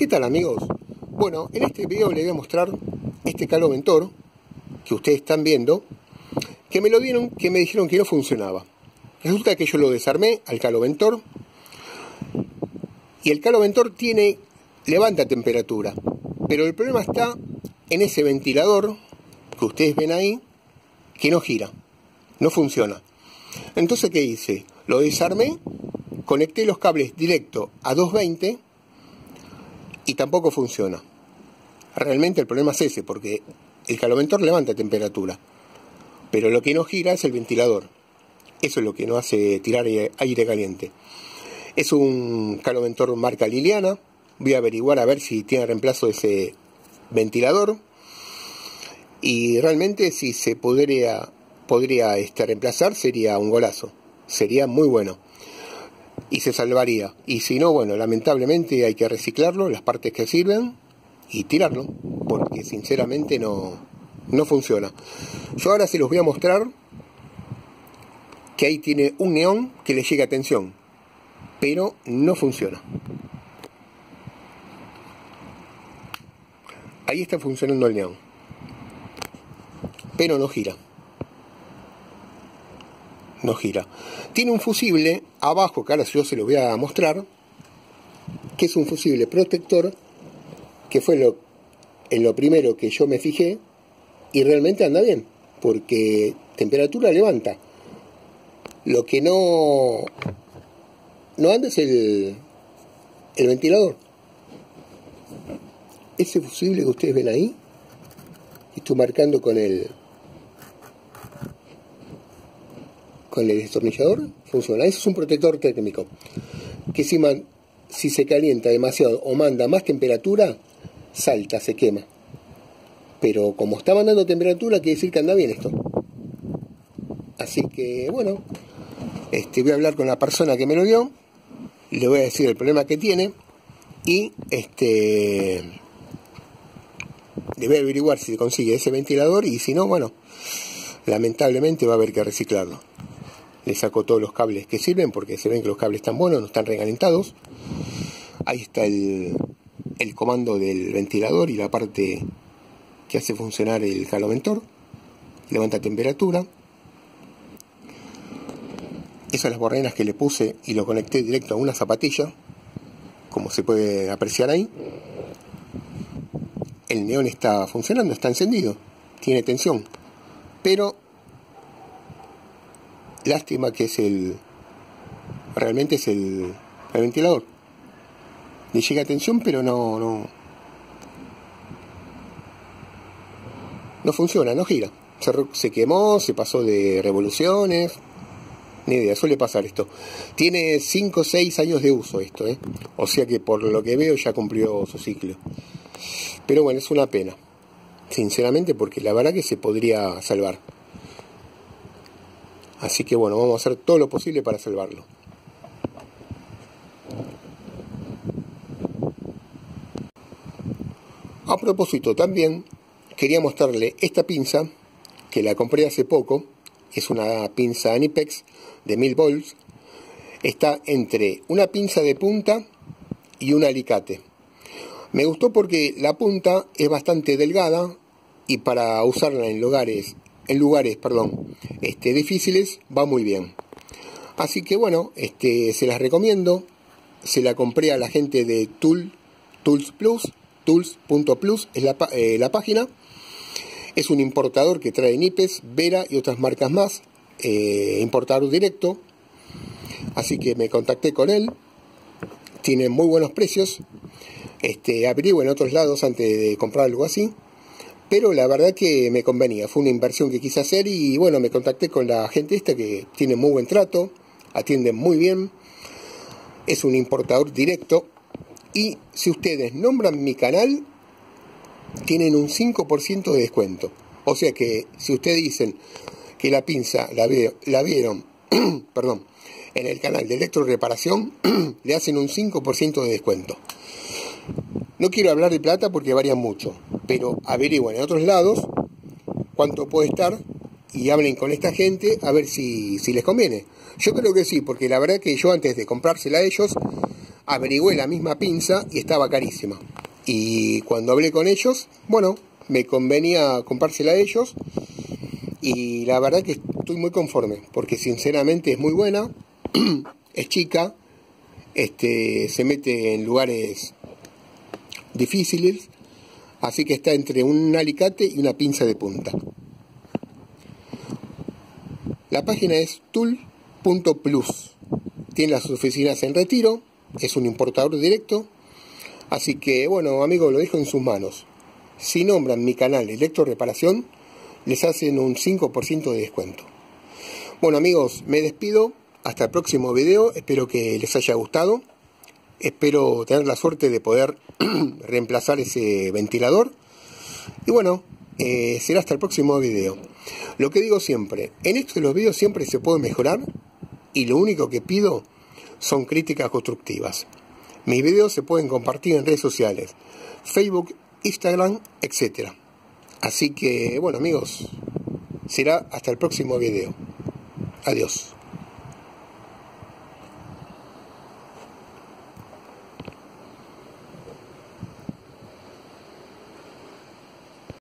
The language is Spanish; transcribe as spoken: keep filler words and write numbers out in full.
¿Qué tal, amigos? Bueno, en este video les voy a mostrar este caloventor que ustedes están viendo, que me lo dieron, que me dijeron que no funcionaba. Resulta que yo lo desarmé al caloventor y el caloventor tiene, levanta temperatura, pero el problema está en ese ventilador que ustedes ven ahí, que no gira, no funciona. Entonces, ¿qué hice? Lo desarmé, conecté los cables directo a doscientos veinte y tampoco funciona. Realmente el problema es ese, porque el caloventor levanta temperatura, pero lo que no gira es el ventilador. Eso es lo que no hace tirar aire caliente. Es un caloventor marca Liliana. Voy a averiguar a ver si tiene reemplazo de ese ventilador. Y realmente si se podría, podría este, reemplazar, sería un golazo. Sería muy bueno. Y se salvaría. Y si no, bueno, lamentablemente hay que reciclarlo, las partes que sirven, y tirarlo. Porque sinceramente no, no funciona. Yo ahora se los voy a mostrar que ahí tiene un neón que le llega a tensión, pero no funciona. Ahí está funcionando el neón, pero no gira. No gira. Tiene un fusible abajo, que ahora yo se lo voy a mostrar, que es un fusible protector, que fue lo, en lo primero que yo me fijé, y realmente anda bien, porque temperatura levanta. Lo que no, no anda es el, el ventilador. Ese fusible que ustedes ven ahí, estoy marcando con el con el destornillador, funciona. Ese es un protector térmico, que si, man, si se calienta demasiado o manda más temperatura, salta, se quema. Pero como está mandando temperatura, quiere decir que anda bien esto. Así que, bueno, este, voy a hablar con la persona que me lo dio, le voy a decir el problema que tiene y este le voy a averiguar si consigue ese ventilador, y si no, bueno, lamentablemente va a haber que reciclarlo. Le saco todos los cables que sirven, porque se ven que los cables están buenos, no están recalentados. Ahí está el, el comando del ventilador y la parte que hace funcionar el caloventor. Levanta temperatura. Esas son las borrenas que le puse y lo conecté directo a una zapatilla, como se puede apreciar ahí. El neón está funcionando, está encendido, tiene tensión, pero lástima que es el, realmente es el, el ventilador. Le llega tensión, pero no, no, no funciona, no gira. Se, se quemó, se pasó de revoluciones. Ni idea, suele pasar esto. Tiene cinco o seis años de uso esto, ¿eh? O sea que por lo que veo ya cumplió su ciclo. Pero bueno, es una pena, sinceramente, porque la verdad que se podría salvar. Así que bueno, vamos a hacer todo lo posible para salvarlo. A propósito, también quería mostrarle esta pinza, que la compré hace poco. Es una pinza Anipex de mil volts. Está entre una pinza de punta y un alicate. Me gustó porque la punta es bastante delgada y para usarla en lugares, en lugares, perdón, este, difíciles va muy bien. Así que bueno, este, se las recomiendo. Se la compré a la gente de Tool, Tools Plus, tools punto plus es la, eh, la página. Es un importador que trae Nipes, Vera y otras marcas más. Eh, importador directo. Así que me contacté con él. Tiene muy buenos precios. Este, averiguo en otros lados antes de comprar algo así. Pero la verdad que me convenía. Fue una inversión que quise hacer y bueno, me contacté con la gente esta que tiene muy buen trato. Atienden muy bien. Es un importador directo. Y si ustedes nombran mi canal, tienen un cinco por ciento de descuento. O sea que si ustedes dicen que la pinza la, ve, la vieron perdón, en el canal de Electro Reparación, le hacen un cinco por ciento de descuento. No quiero hablar de plata porque varía mucho, pero averigüen en otros lados cuánto puede estar y hablen con esta gente a ver si, si les conviene. Yo creo que sí, porque la verdad que yo antes de comprársela a ellos averigüé la misma pinza y estaba carísima. Y cuando hablé con ellos, bueno, me convenía comprársela a ellos. Y la verdad que estoy muy conforme, porque sinceramente es muy buena, es chica, este, se mete en lugares difíciles, así que está entre un alicate y una pinza de punta. La página es tool punto plus, tiene las oficinas en Retiro, es un importador directo, así que bueno amigos, lo dejo en sus manos. Si nombran mi canal Electro Reparación, les hacen un cinco por ciento de descuento. Bueno amigos, me despido, hasta el próximo video, espero que les haya gustado, espero tener la suerte de poder reemplazar ese ventilador, y bueno, eh, será hasta el próximo video. Lo que digo siempre, en esto de los videos siempre se puede mejorar, y lo único que pido son críticas constructivas. Mis videos se pueden compartir en redes sociales, Facebook, Instagram, etcétera. Así que, bueno amigos, será hasta el próximo video. Adiós.